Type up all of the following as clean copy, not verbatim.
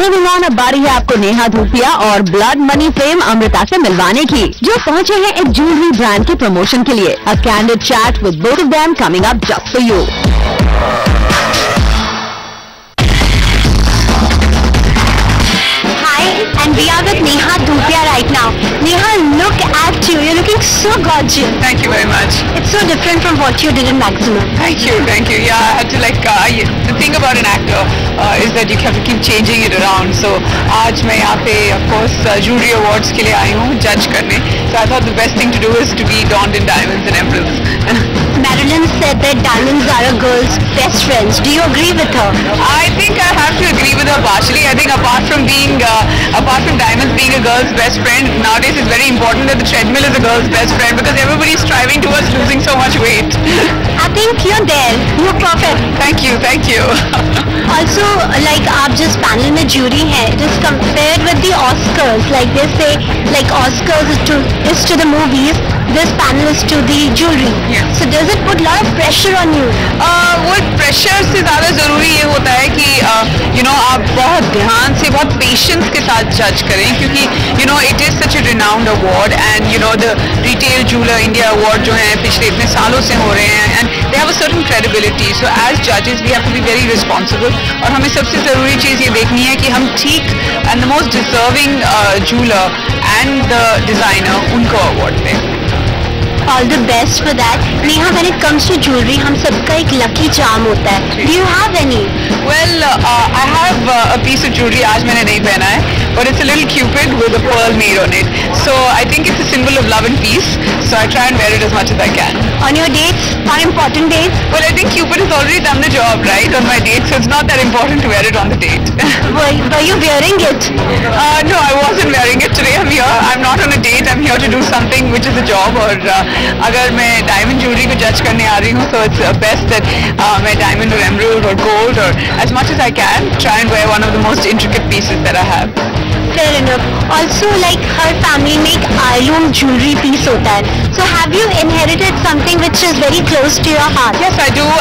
Moving on, अब बारी है आपको नेहा धूपिया और ब्लड मनी फेम अमृता से मिलवाने की, जो पहुंचे हैं एक ज्वेलरी ब्रांड के प्रमोशन के लिए। A candid chat with both of them coming up just for you. And we are with Neha Dhupia right now. Neha, look at you. You're looking so gorgeous. Thank you very much. It's so different from what you did in Maximum. Thank you. Yeah, I had to the thing about an actor is that you have to keep changing it around. So, आज मैं यहाँ पे of course jury awards के लिए आई हूँ judge करने. So I thought the best thing to do is to be donned in diamonds and emeralds. Marilyn said that diamonds are a girl's best friends. Do you agree with her? I think I have to agree with her partially. I think apart from diamonds being a girl's best friend, nowadays it's very important that the treadmill is a girl's best friend because everybody's striving towards losing so much weight. I think you're there. You're perfect. Thank you. Also, like आप जिस panel में jury है, it is compared with the Oscars. Like they say, like Oscars is to the movies, this panel is to the jewelry. Yeah. So does it put lot of pressure on you? वो pressure से ज़्यादा ज़रूरी ये होता है कि आप बहुत ध्यान से, बहुत पेशेंस के साथ जज करें, क्योंकि it is such a renowned award and the retail jeweller India award जो है पिछले इतने सालों से हो रहे हैं and they have a certain credibility. So as जजेस we have to be very responsible और हमें सबसे ज़रूरी चीज़ ये देखनी है कि हम ठीक and the most deserving jeweller and the designer उनको अवार्ड दें. All the best for that. Neha, when it comes to jewelry, हम सबका एक lucky charm होता है. Do you have any? Well, I have a piece of jewelry. आज मैंने नहीं पहना है, but it's a little cupid with a pearl made on it. So I think it's a symbol of love and peace. So I try and wear it as much as I can. On your dates, on important dates? Well, I think Cupid has already done the job, right, on my date. So it's not that important to wear it on the date. Were you wearing it? No, I wasn't wearing it today. I'm here. I'm not on a date. I'm here to do something which is a job. और अगर मैं diamond jewellery को जज करने आ रही हूँ, so it's best that मैं diamond और एमराल्ड और गोल्ड और as much as I can try and wear one of the most intricate pieces that I have. Fair enough. Also, like her family में एक heirloom jewelry piece होता है. So have you inherited something which is very close to your heart? Yes, I do.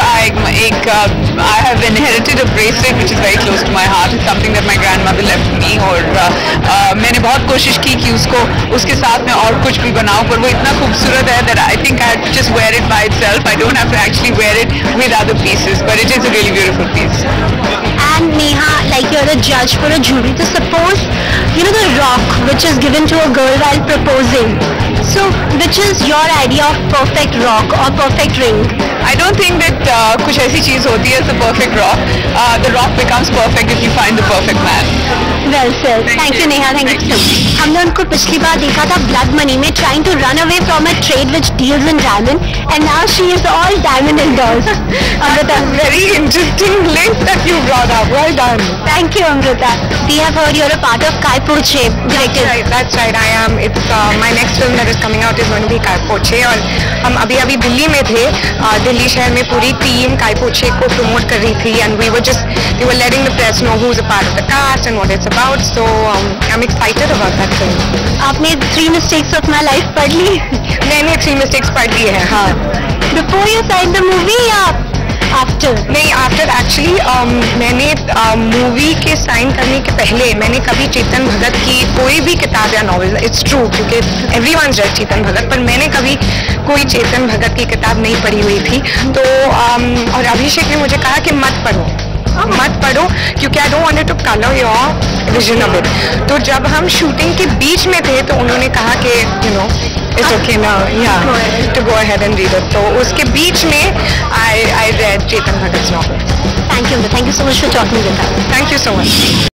I have inherited a bracelet which is very close to my heart. It's something that my grandmother left me और मैंने बहुत कोशिश की कि उसके साथ में और कुछ भी बनाऊं, पर वो इतना खूबसूरत है that I think I just wear it by itself. I don't have to actually wear it with other pieces, but it is a really beautiful piece. And Neha, like you're a judge for a jury, so suppose the rock which is given to a girl while proposing. So which is your idea of perfect rock or perfect ring? I don't think that कुछ ऐसी चीज़ होती है as a perfect rock. The rock becomes perfect if you find the perfect man. Well said. Thank you Neha. Thank you so much. हमने उनको पिछली बार देखा था Blood Money में trying to run away from a trade which deals in diamond, and now she is all diamond Amrita. Very interesting link that you brought up. Well done. Thank you Amrita. We have heard you're a part of Kai Poche directed. That's right. I am. It's my next film that is coming out is going to be Kai Poche और हम अभी दिल्ली में थे. दिल्ली शहर में पूरी team Kai Poche को promote कर रही थी and we were letting the press know who's a part of the cast and what it's about. So I'm excited about that film. आपने 3 mistakes of my life पढ़ ली? मैंने 3 mistakes पढ़ ली है. हाँ. Before you signed the movie या after? नहीं, after actually मैंने movie के साइन करने के पहले मैंने कभी चेतन भगत की कोई भी किताब या नॉवेल, इट्स ट्रू क्योंकि एवरीवन's read चेतन भगत, पर मैंने कभी कोई चेतन भगत की किताब नहीं पढ़ी हुई थी. तो और अभिषेक ने मुझे कहा कि मत पढ़ो क्योंकि I don't want to colour your vision of it. तो जब हम शूटिंग के बीच में थे तो उन्होंने कहा कि it's okay now, yeah, to go ahead and read it. तो उसके बीच में I read Chetan Bhagat's novel. Thank you so much for talking with us. Thank you so much.